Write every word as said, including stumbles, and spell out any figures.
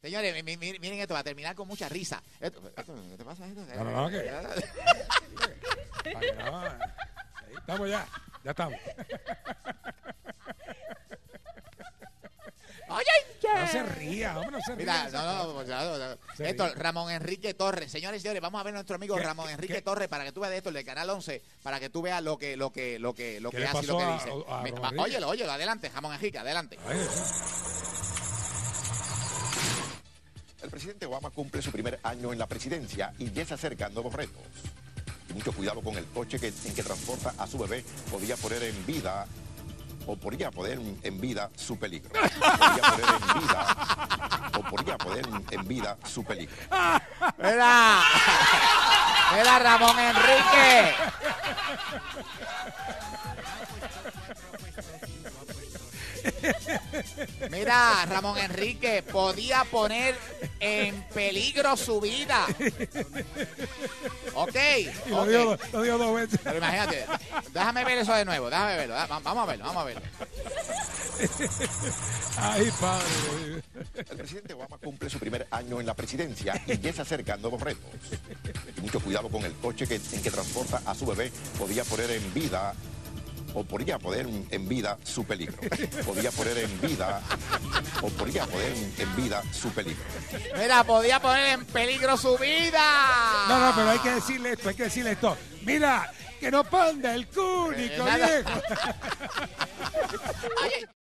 Señores, mi- mi- miren esto, va a terminar con mucha risa. Esto, esto, ¿Qué te pasa esto? No, no, no, que- Ay, no, ahí estamos ya, ya estamos. Oye, No se ría, hombre, no se ría. mira, no, no, no, no, no. Se Esto, ríe. Ramón Enrique Torres. Señores y señores, vamos a ver a nuestro amigo ¿Qué? Ramón Enrique ¿Qué? Torres para que tú veas de esto, el de Canal once, para que tú veas lo que, lo que, lo que, lo ¿Qué que le hace y lo pasó que a- dice. a Mi- Ramón va, Enrique? óyelo, óyelo, adelante, Ramón Enrique, adelante. Ay, El presidente Obama cumple su primer año en la presidencia y ya se acercan nuevos retos. Y mucho cuidado con el coche que, en que transporta a su bebé. Podría poner en vida, o podría poner en vida su peligro. Podría poner en vida, o podría poner en vida su peligro. Mira, mira, Ramón Enrique. Mira, Ramón Enrique podía poner en peligro su vida. Ok, y lo ok. dio, lo dio dos veces. Pero imagínate, déjame ver eso de nuevo, déjame verlo. da- Vamos a verlo, vamos a verlo. Ay, padre. El presidente Obama cumple su primer año en la presidencia y ya se acercan nuevos retos. Y mucho cuidado con el coche que, en que transporta a su bebé. Podría poner en vida, o podría poner en vida su peligro. Podría poner en vida, o podría poner en vida su peligro. Mira, podía poner en peligro su vida. No, no, pero hay que decirle esto, hay que decirle esto. Mira, que no panda el cúnico, Eh, nada. viejo. Oye,